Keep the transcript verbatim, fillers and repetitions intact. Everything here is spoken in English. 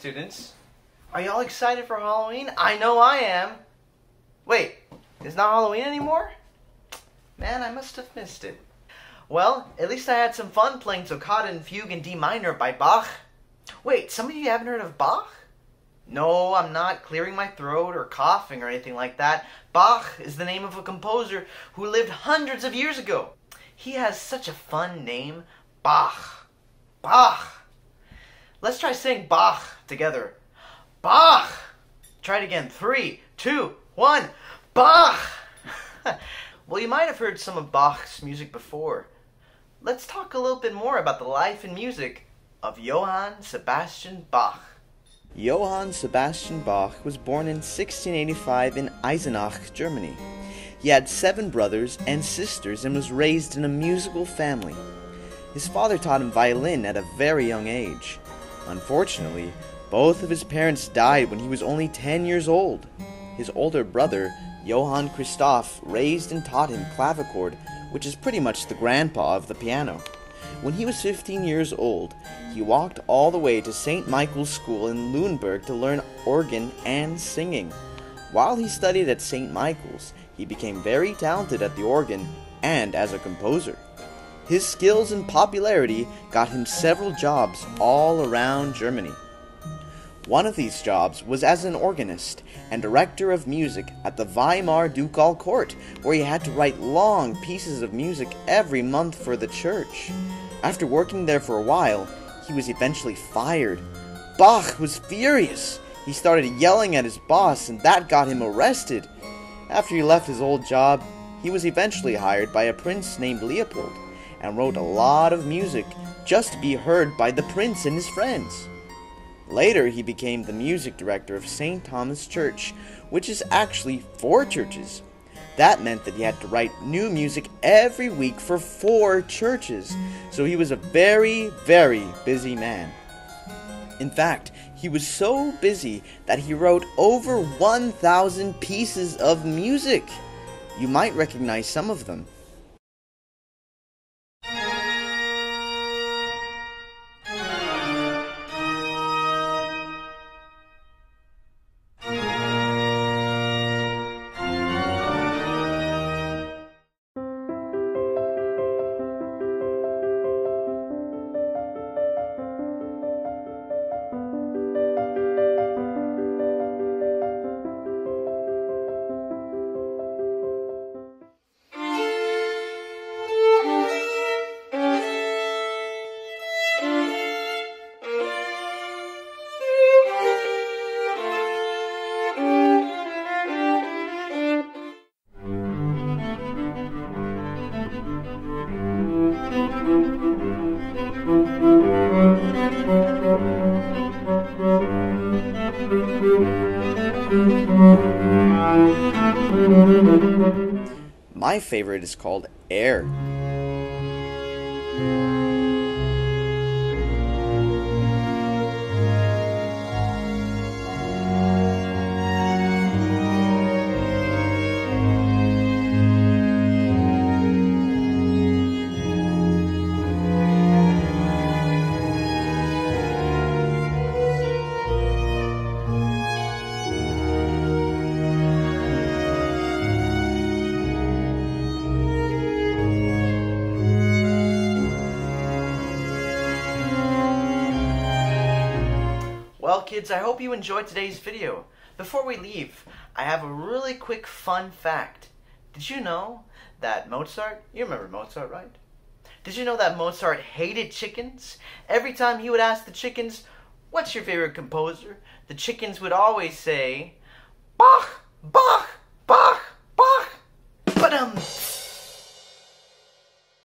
students. Are y'all excited for Halloween? I know I am. Wait, it's not Halloween anymore? Man, I must have missed it. Well, at least I had some fun playing Toccata Fugue in D minor by Bach. Wait, some of you haven't heard of Bach? No, I'm not clearing my throat or coughing or anything like that. Bach is the name of a composer who lived hundreds of years ago. He has such a fun name, Bach. Bach. Let's try saying Bach together. Bach. Try it again. Three, two, one. Bach. Well, you might have heard some of Bach's music before. Let's talk a little bit more about the life and music of Johann Sebastian Bach. Johann Sebastian Bach was born in sixteen eighty-five in Eisenach, Germany. He had seven brothers and sisters and was raised in a musical family. His father taught him violin at a very young age. Unfortunately, both of his parents died when he was only ten years old. His older brother, Johann Christoph, raised and taught him clavichord, which is pretty much the grandpa of the piano. When he was fifteen years old, he walked all the way to Saint Michael's School in Lüneburg to learn organ and singing. While he studied at Saint Michael's, he became very talented at the organ and as a composer. His skills and popularity got him several jobs all around Germany. One of these jobs was as an organist and director of music at the Weimar Ducal Court, where he had to write long pieces of music every month for the church. After working there for a while, he was eventually fired. Bach was furious. He started yelling at his boss, and that got him arrested. After he left his old job, he was eventually hired by a prince named Leopold, and wrote a lot of music just to be heard by the prince and his friends. Later, he became the music director of Saint Thomas Church, which is actually four churches. That meant that he had to write new music every week for four churches, so he was a very, very busy man. In fact, he was so busy that he wrote over one thousand pieces of music. You might recognize some of them. My favorite is called Air. Well, kids, I hope you enjoyed today's video. Before we leave, I have a really quick fun fact. Did you know that Mozart, you remember Mozart, right? Did you know that Mozart hated chickens? Every time he would ask the chickens, "What's your favorite composer?" the chickens would always say, "Bach, Bach."